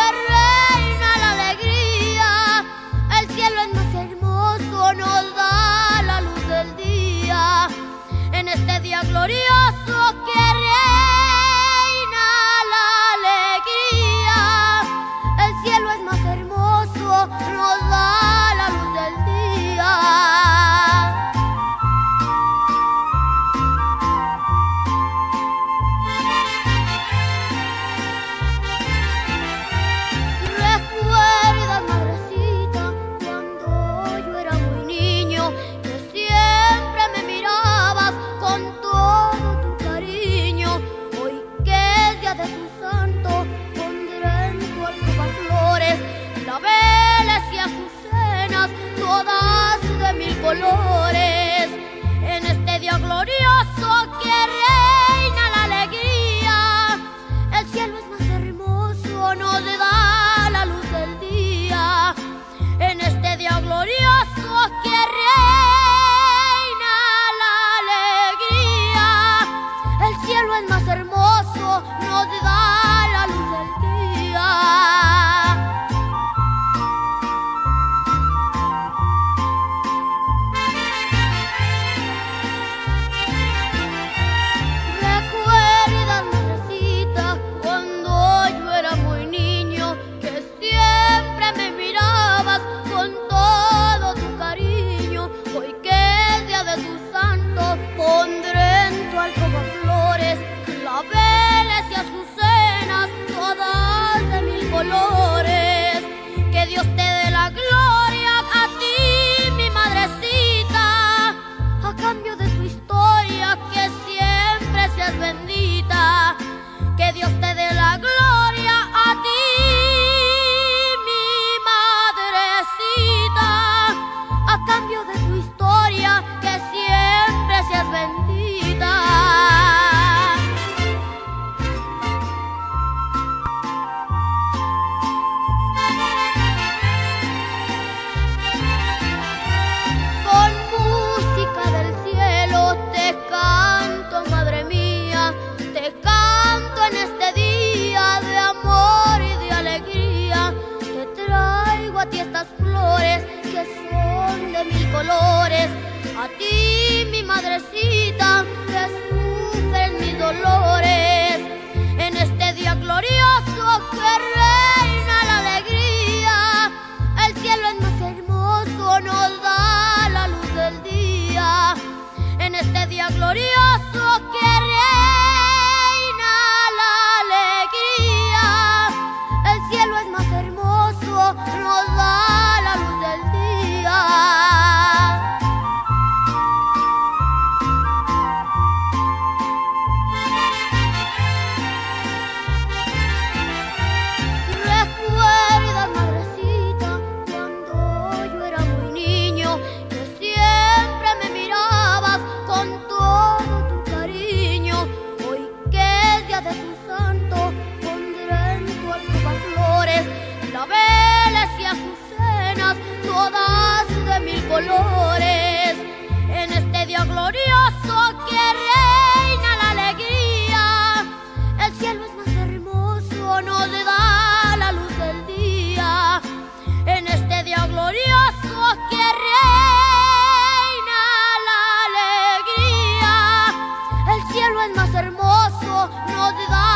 que reina la alegría. El cielo es más hermoso, nos da la luz del día. En este día glorioso que reina la alegría. El cielo es más hermoso, nos da la luz del día. ¿Recuerdas, madrecita, cuando yo era muy niño, que siempre me mirabas con todo tu cariño? Hoy que es día de tu santo, pondré en tu alcoba flores, claveles y azucenas, todas de mil colores. En este día glorioso que reina la alegría, el cielo es más hermoso, nos da la luz del día. En este día glorioso que reina la alegría, el cielo es más hermoso, nos da la luz del día. ¿Recuerdas, madrecita, cuando yo era muy niño, que siempre me mirabas con todo tu cariño? Hoy que es día de tu santo, pondré en tu alcoba flores, claveles y azucenas, todas de mil colores. Que Dios te dé la gloria a ti, mi madrecita, a cambio de tu historia, que siempre seas bendita. Que Dios te dé la gloria a ti, mi madrecita, a cambio de tu historia, que siempre seas bendita. Con música del cielo te canto, madre mía, te canto en este día de amor y de alegría. Te traigo a ti estas flores que son de mil colores, a ti, mi madrecita, que sufres mis dolores. En este día glorioso que reina la alegría, el cielo es más hermoso, nos da la luz del día. En este día glorioso que reina la alegría, el cielo es más hermoso, nos da la luz del día. ¿Recuerdas, madrecita, cuando yo era muy niño, que siempre me mirabas con todo tu cariño? Hoy que es día de tu santo, pondré en tu alcoba flores, claveles y azucenas, todas de mil colores. En este día glorioso que reina la alegría, el cielo es más hermoso, nos da la luz del día. En este día glorioso que reina la alegría, el cielo es más hermoso, nos da